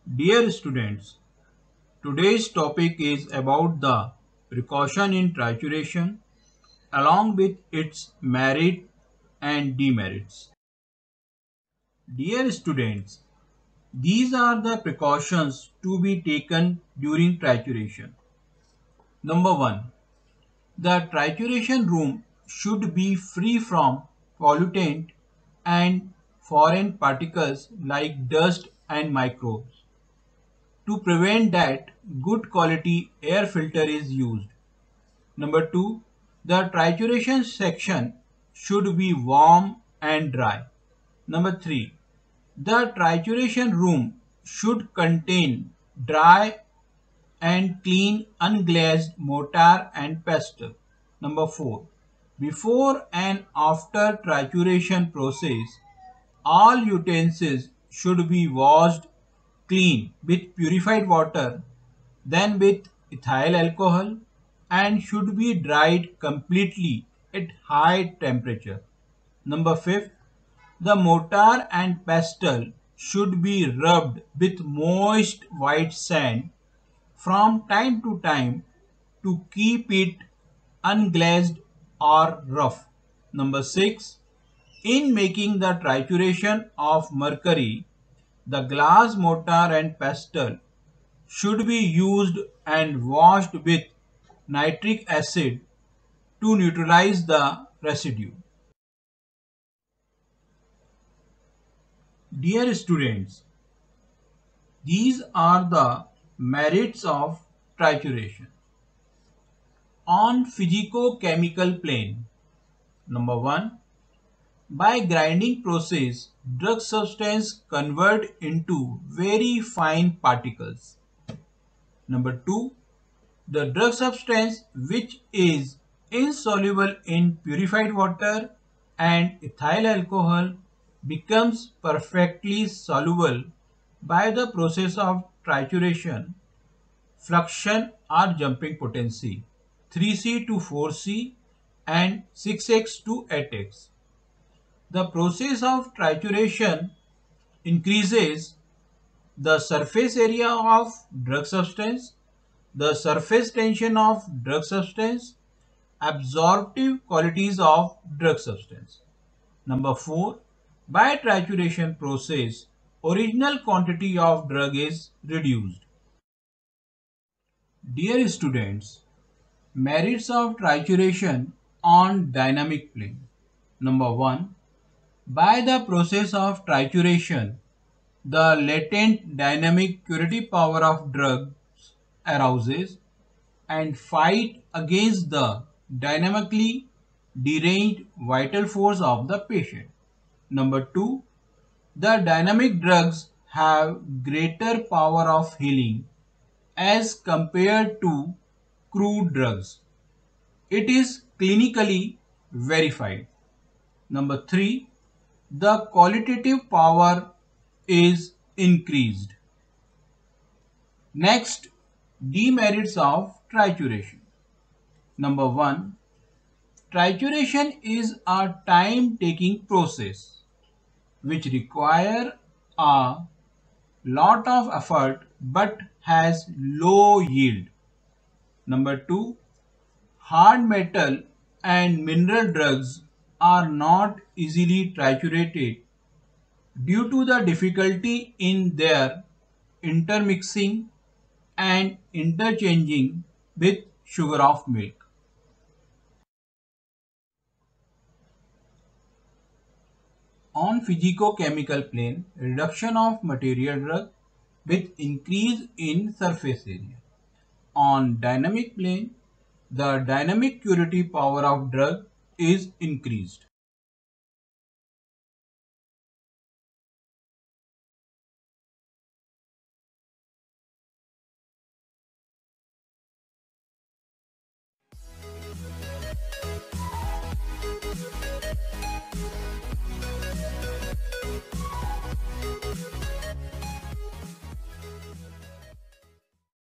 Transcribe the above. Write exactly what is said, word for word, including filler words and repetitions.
Dear students, today's topic is about the precaution in trituration along with its merit and demerits. Dear students, these are the precautions to be taken during trituration. Number one, the trituration room should be free from pollutant and foreign particles like dust and microbes. To prevent that, good quality air filter is used. Number two, the trituration section should be warm and dry. Number three, the trituration room should contain dry and clean unglazed mortar and pestle. Number four, before and after trituration process, all utensils should be washed clean with purified water, then with ethyl alcohol, and should be dried completely at high temperature. Number five, the mortar and pestle should be rubbed with moist white sand from time to time to keep it unglazed or rough. Number six, in making the trituration of mercury, the glass mortar and pestle should be used and washed with nitric acid to neutralize the residue. Dear students, these are the merits of trituration. On physico-chemical plane, number one, by grinding process, drug substance convert into very fine particles. Number two, the drug substance which is insoluble in purified water and ethyl alcohol becomes perfectly soluble by the process of trituration, fluxion or jumping potency three C to four C and six X to eight X. The process of trituration increases the surface area of drug substance, the surface tension of drug substance, absorptive qualities of drug substance. Number four, by trituration process, original quantity of drug is reduced. Dear students, merits of trituration on dynamic plane. Number one, by the process of trituration, the latent dynamic curative power of drugs arouses and fight against the dynamically deranged vital force of the patient. Number two, the dynamic drugs have greater power of healing as compared to crude drugs. It is clinically verified. Number three, the qualitative power is increased. Next, demerits of trituration. Number one, trituration is a time-taking process which require a lot of effort but has low yield. Number two, hard metal and mineral drugs are not easily triturated due to the difficulty in their intermixing and interchanging with sugar of milk. On physico-chemical plane, reduction of material drug with increase in surface area. On dynamic plane, the dynamic curative power of drug is increased.